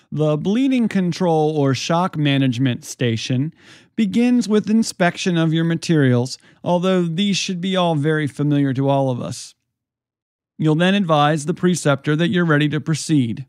The bleeding control or shock management station begins with inspection of your materials, although these should be all very familiar to all of us. You'll then advise the preceptor that you're ready to proceed.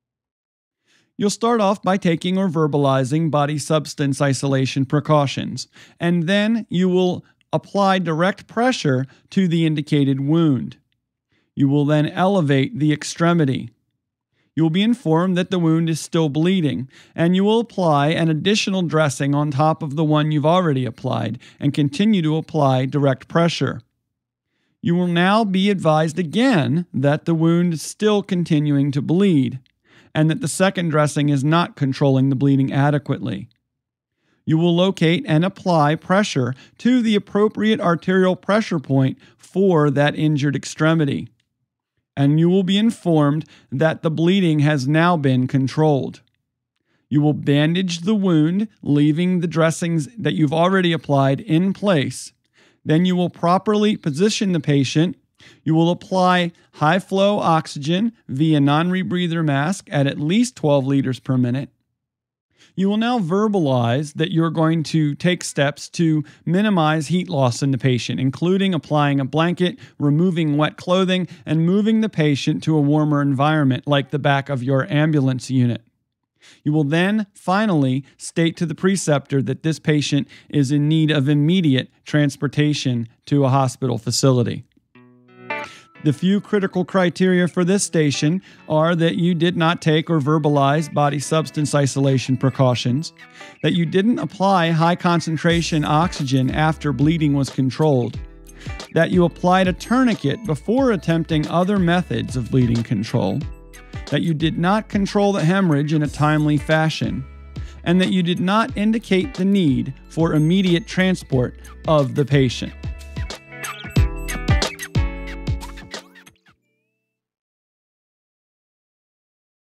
You'll start off by taking or verbalizing body substance isolation precautions, and then you will apply direct pressure to the indicated wound. You will then elevate the extremity. You will be informed that the wound is still bleeding, and you will apply an additional dressing on top of the one you've already applied and continue to apply direct pressure. You will now be advised again that the wound is still continuing to bleed, and that the second dressing is not controlling the bleeding adequately. You will locate and apply pressure to the appropriate arterial pressure point for that injured extremity, and you will be informed that the bleeding has now been controlled. You will bandage the wound, leaving the dressings that you've already applied in place. Then you will properly position the patient. You will apply high-flow oxygen via non-rebreather mask at least 12 liters per minute. You will now verbalize that you're going to take steps to minimize heat loss in the patient, including applying a blanket, removing wet clothing, and moving the patient to a warmer environment like the back of your ambulance unit. You will then finally state to the preceptor that this patient is in need of immediate transportation to a hospital facility. The few critical criteria for this station are that you did not take or verbalize body substance isolation precautions, that you didn't apply high concentration oxygen after bleeding was controlled, that you applied a tourniquet before attempting other methods of bleeding control, that you did not control the hemorrhage in a timely fashion, and that you did not indicate the need for immediate transport of the patient.